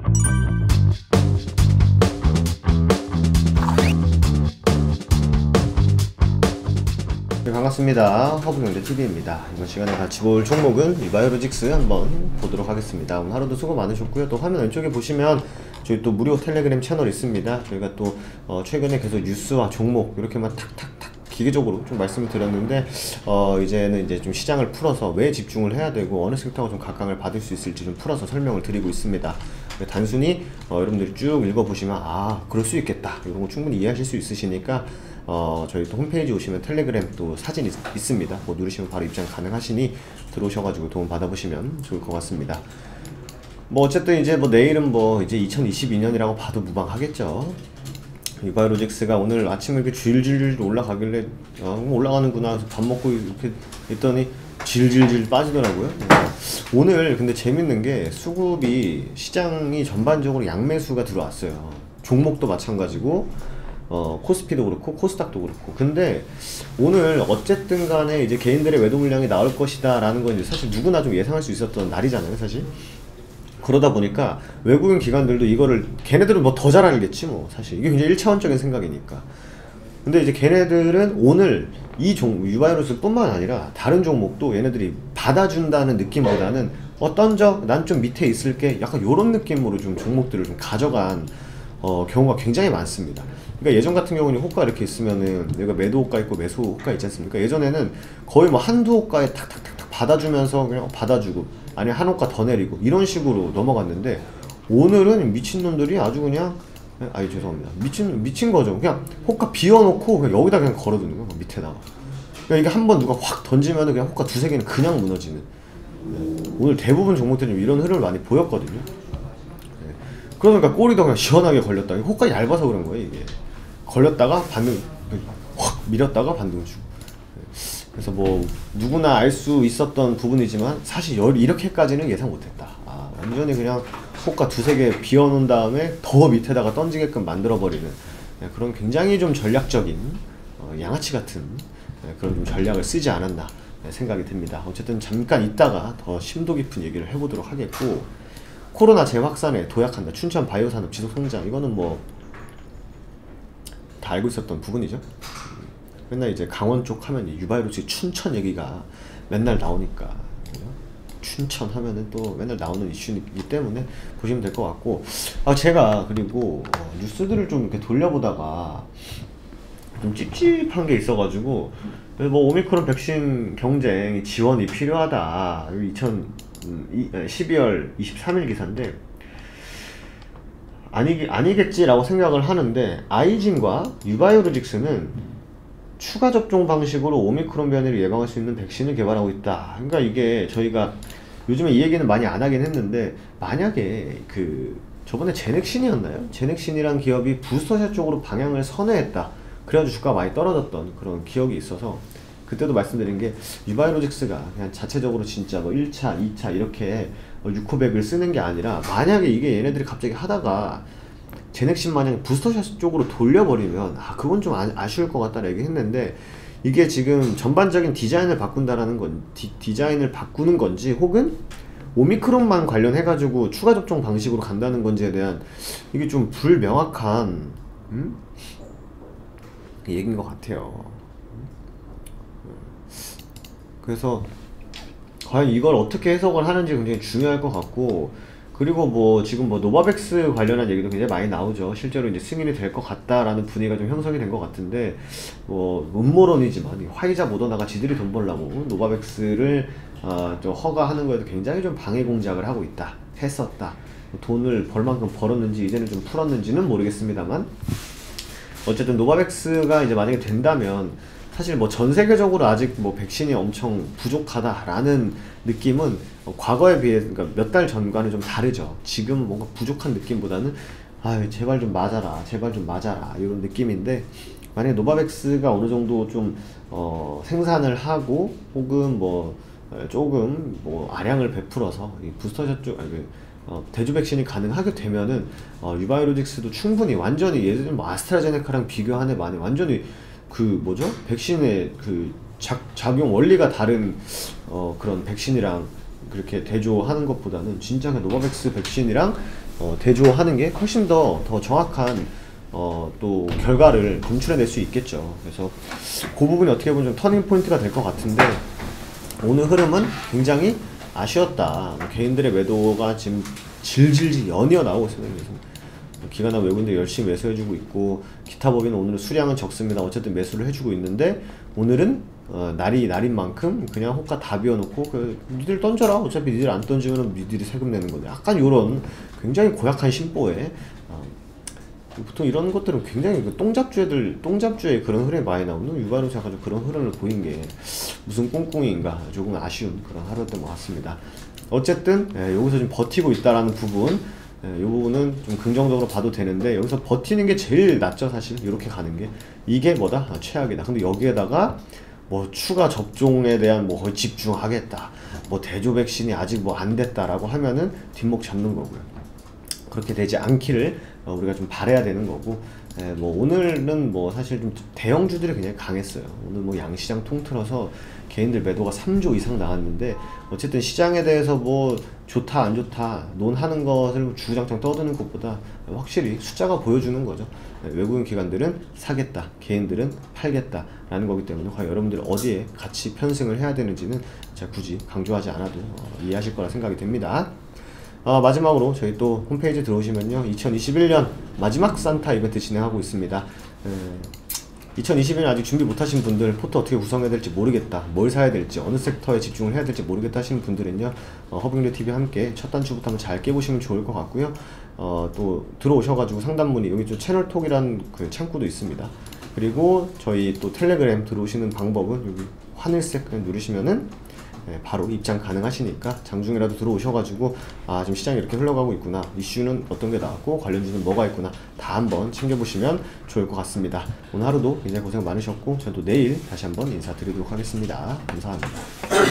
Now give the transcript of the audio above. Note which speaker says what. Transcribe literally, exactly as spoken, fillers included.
Speaker 1: 네, 반갑습니다. 허브경제티비입니다. 이번 시간에 같이 볼 종목은 유바이오로직스 한번 보도록 하겠습니다. 오늘 하루도 수고 많으셨고요. 또 화면 왼쪽에 보시면 저희 또 무료 텔레그램 채널 있습니다. 저희가 또 어 최근에 계속 뉴스와 종목 이렇게만 탁탁탁 기계적으로 좀 말씀을 드렸는데 어 이제는 이제 좀 시장을 풀어서 왜 집중을 해야 되고 어느 섹터가 좀 각광을 받을 수 있을지 좀 풀어서 설명을 드리고 있습니다. 단순히 어 여러분들이 쭉 읽어보시면 아 그럴 수 있겠다 이런 거 충분히 이해하실 수 있으시니까 어 저희 또 홈페이지 오시면 텔레그램 또 사진 있, 있습니다. 뭐 누르시면 바로 입장 가능하시니 들어오셔가지고 도움 받아보시면 좋을 것 같습니다. 뭐 어쨌든 이제 뭐 내일은 뭐 이제 이천이십이 년이라고 봐도 무방하겠죠. 유바이오로직스가 오늘 아침에 이렇게 줄줄줄 올라가길래 아, 올라가는구나 해서 밥 먹고 이렇게 있더니 질질질 빠지더라고요. 오늘 근데 재밌는 게 수급이 시장이 전반적으로 양매수가 들어왔어요. 종목도 마찬가지고 어 코스피도 그렇고 코스닥도 그렇고. 근데 오늘 어쨌든 간에 이제 개인들의 매도 물량이 나올 것이다 라는 건 이제 사실 누구나 좀 예상할 수 있었던 날이잖아요 사실. 그러다 보니까 외국인 기관들도 이거를 걔네들은 뭐 더 잘 알겠지 뭐 사실 이게 굉장히 일차원적인 생각이니까. 근데 이제 걔네들은 오늘 이 종 유바이오로스 뿐만 아니라 다른 종목도 얘네들이 받아준다는 느낌보다는 어 던져 난 좀 밑에 있을게 약간 요런 느낌으로 좀 종목들을 좀 가져간 어 경우가 굉장히 많습니다. 그러니까 예전 같은 경우는 호가 이렇게 있으면은 내가 매도 호가 있고 매수 호가 있지 않습니까? 예전에는 거의 뭐 한두 호가에 탁탁탁탁 받아주면서 그냥 받아주고 아니면 한 호가 더 내리고 이런 식으로 넘어갔는데 오늘은 미친놈들이 아주 그냥 아니 죄송합니다 미친 미친 거죠. 그냥 호가 비워놓고 그냥 여기다 그냥 걸어두는 거야 밑에다가. 그러니까 이게 한번 누가 확 던지면은 그냥 호가 두세 개는 그냥 무너지는. 네. 오늘 대부분 종목들이 좀 이런 흐름을 많이 보였거든요. 네. 그러니까 꼬리도 그냥 시원하게 걸렸다. 호가 얇아서 그런 거예요 이게. 걸렸다가 반등 확 밀었다가 반등 주고. 그래서 뭐 누구나 알 수 있었던 부분이지만 사실 이렇게까지는 예상 못했다. 아, 완전히 그냥 호가 두세 개 비워놓은 다음에 더 밑에다가 던지게끔 만들어버리는 그런 굉장히 좀 전략적인 어, 양아치 같은 그런 좀 전략을 쓰지 않았나 생각이 듭니다. 어쨌든 잠깐 있다가 더 심도 깊은 얘기를 해보도록 하겠고, 코로나 재확산에 도약한다. 춘천 바이오산업 지속성장. 이거는 뭐 다 알고 있었던 부분이죠. 맨날 이제 강원 쪽 하면 유바이오로직스 춘천 얘기가 맨날 나오니까 춘천 하면은 또 맨날 나오는 이슈이기 때문에 보시면 될 것 같고, 아 제가 그리고 어, 뉴스들을 좀 이렇게 돌려보다가 좀 찝찝한 게 있어가지고 뭐 오미크론 백신 경쟁 지원이 필요하다. 십이월 이십삼일 기사인데 아니, 아니겠지라고 생각을 하는데 아이진과 유바이오로직스는 추가 접종 방식으로 오미크론 변이를 예방할 수 있는 백신을 개발하고 있다. 그러니까 이게 저희가 요즘에 이 얘기는 많이 안 하긴 했는데, 만약에 그 저번에 제넥신이었나요? 제넥신이란 기업이 부스터샷 쪽으로 방향을 선회했다. 그래가지고 주가가 많이 떨어졌던 그런 기억이 있어서 그때도 말씀드린 게 유바이오로직스가 그냥 자체적으로 진짜 뭐 일 차, 이 차 이렇게 유코백을 쓰는 게 아니라 만약에 이게 얘네들이 갑자기 하다가 제넥신 마냥 부스터샷 쪽으로 돌려버리면 아 그건 좀 아, 아쉬울 것 같다라 얘기했는데, 이게 지금 전반적인 디자인을 바꾼다라는 건 디, 디자인을 바꾸는 건지 혹은 오미크론만 관련해가지고 추가 접종 방식으로 간다는 건지에 대한 이게 좀 불명확한 음? 얘기인 것 같아요. 그래서 과연 이걸 어떻게 해석을 하는지 굉장히 중요할 것 같고, 그리고 뭐 지금 뭐 노바백스 관련한 얘기도 굉장히 많이 나오죠. 실제로 이제 승인이 될 것 같다라는 분위기가 좀 형성이 된 것 같은데, 뭐 음모론이지만 화이자 모더나가 지들이 돈 벌라고 노바백스를 어, 좀 허가하는 거에도 굉장히 좀 방해 공작을 하고 있다, 했었다. 돈을 벌 만큼 벌었는지 이제는 좀 풀었는지는 모르겠습니다만, 어쨌든 노바백스가 이제 만약에 된다면 사실 뭐 전 세계적으로 아직 뭐 백신이 엄청 부족하다라는 느낌은 과거에 비해 그러니까 몇 달 전과는 좀 다르죠. 지금 뭔가 부족한 느낌보다는 아 제발 좀 맞아라, 제발 좀 맞아라 이런 느낌인데, 만약에 노바백스가 어느 정도 좀 어, 생산을 하고 혹은 뭐 조금 뭐 아량을 베풀어서 이 부스터샷 쪽 아니 그 어, 대주 백신이 가능하게 되면은 어, 유바이오로직스도 충분히 완전히 예를 들면 뭐 아스트라제네카랑 비교하는 많이 완전히 그 뭐죠? 백신의 그 작, 작용 원리가 다른 어, 그런 백신이랑 그렇게 대조하는 것보다는 진짜 그 노바백스 백신이랑 어, 대조하는 게 훨씬 더, 더 정확한 어, 또 결과를 검출해낼 수 있겠죠. 그래서 그 부분이 어떻게 보면 좀 터닝 포인트가 될 것 같은데, 오늘 흐름은 굉장히 아쉬웠다. 뭐 개인들의 매도가 지금 질질 연이어 나오고 있습니다. 그래서 기관나 외국인들 열심히 매수해주고 있고, 기타 법인은 오늘은 수량은 적습니다. 어쨌든 매수를 해주고 있는데, 오늘은 어, 날이 날인 만큼 그냥 호가 다 비워놓고 그 니들 던져라. 어차피 니들 안 던지면 니들이 세금 내는 건데, 약간 요런 굉장히 고약한 심보에 어, 보통 이런 것들은 굉장히 그 똥잡주애들, 똥잡주의 그런 흐름이 많이 나오는, 유가로서 약간 좀 그런 흐름을 보인 게 무슨 꿍꿍인가 조금 아쉬운 그런 하루였던 것 같습니다. 어쨌든 예, 여기서 좀 버티고 있다라는 부분, 이 부분은 좀 긍정적으로 봐도 되는데, 여기서 버티는 게 제일 낫죠. 사실 이렇게 가는 게 이게 뭐다? 아, 최악이다. 근데 여기에다가 뭐 추가 접종에 대한 뭐 거의 집중하겠다, 뭐 대조 백신이 아직 뭐 안 됐다라고 하면은 뒷목 잡는 거고요. 그렇게 되지 않기를 어, 우리가 좀 바라야 되는 거고, 에, 뭐 오늘은 뭐 사실 좀 대형주들이 굉장히 강했어요. 오늘 뭐 양시장 통틀어서 개인들 매도가 삼조 이상 나왔는데, 어쨌든 시장에 대해서 뭐 좋다 안 좋다 논하는 것을 주구장창 떠드는 것보다 확실히 숫자가 보여주는 거죠. 외국인 기관들은 사겠다, 개인들은 팔겠다 라는 거기 때문에, 과연 여러분들 어디에 같이 편승을 해야 되는지는 제가 굳이 강조하지 않아도 어, 이해하실 거라 생각이 됩니다. 어, 마지막으로 저희 또 홈페이지 들어오시면요, 이천이십일 년 마지막 산타 이벤트 진행하고 있습니다. 에, 이천이십일 년 아직 준비 못하신 분들, 포트 어떻게 구성해야 될지 모르겠다, 뭘 사야 될지, 어느 섹터에 집중을 해야 될지 모르겠다 하시는 분들은요, 어, 허브잉대티비 함께 첫 단추부터 한번 잘 깨보시면 좋을 것 같고요. 어, 또 들어오셔가지고 상담 문의, 여기 좀 채널톡이라는 그 창구도 있습니다. 그리고 저희 또 텔레그램 들어오시는 방법은 여기 하늘색 그냥 누르시면은 네, 바로 입장 가능하시니까 장중이라도 들어오셔가지고, 아 지금 시장이 이렇게 흘러가고 있구나, 이슈는 어떤 게 나왔고 관련주는 뭐가 있구나, 다 한번 챙겨보시면 좋을 것 같습니다. 오늘 하루도 굉장히 고생 많으셨고, 저는 또 내일 다시 한번 인사드리도록 하겠습니다. 감사합니다.